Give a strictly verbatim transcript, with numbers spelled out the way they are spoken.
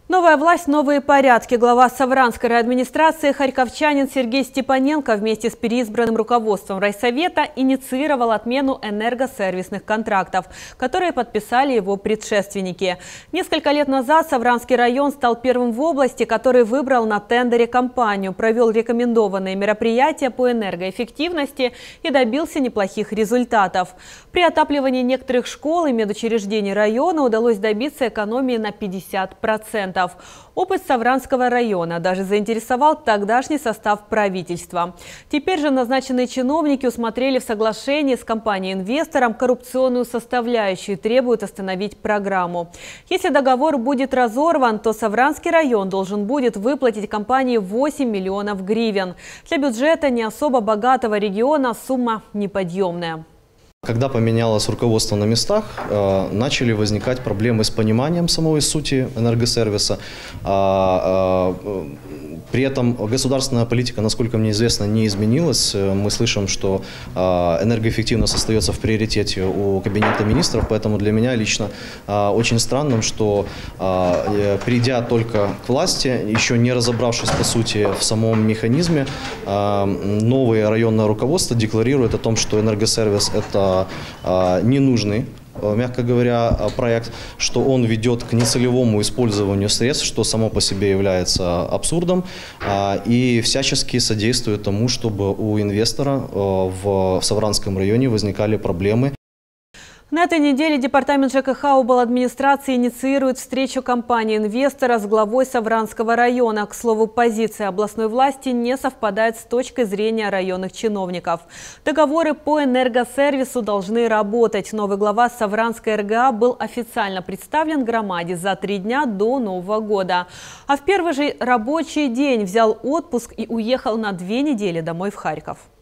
Новая власть, новые порядки. Глава Савранской райадминистрации харьковчанин Сергей Степаненко вместе с переизбранным руководством райсовета инициировал отмену энергосервисных контрактов, которые подписали его предшественники. Несколько лет назад Савранский район стал первым в области, который выбрал на тендере компанию, провел рекомендованные мероприятия по энергоэффективности и добился неплохих результатов. При отапливании некоторых школ и медучреждений района удалось добиться экономии на пятьдесят процентов. Опыт Савранского района даже заинтересовал тогдашний состав правительства. Теперь же назначенные чиновники усмотрели в соглашении с компанией-инвестором коррупционную составляющую и требуют остановить программу. Если договор будет разорван, то Савранский район должен будет выплатить компании восемь миллионов гривен. Для бюджета не особо богатого региона сумма неподъемная. Когда поменялось руководство на местах, начали возникать проблемы с пониманием самой сути энергосервиса. При этом государственная политика, насколько мне известно, не изменилась. Мы слышим, что энергоэффективность остается в приоритете у Кабинета министров, поэтому для меня лично очень странным, что, придя только к власти, еще не разобравшись по сути в самом механизме, новое районное руководство декларирует о том, что энергосервис – это ненужный, мягко говоря, проект, что он ведет к нецелевому использованию средств, что само по себе является абсурдом, и всячески содействует тому, чтобы у инвестора в Савранском районе возникали проблемы. На этой неделе департамент ЖКХ обладминистрации инициирует встречу компании-инвестора с главой Савранского района. К слову, позиция областной власти не совпадает с точкой зрения районных чиновников. Договоры по энергосервису должны работать. Новый глава Савранской РГА был официально представлен громаде за три дня до Нового года. А в первый же рабочий день взял отпуск и уехал на две недели домой в Харьков.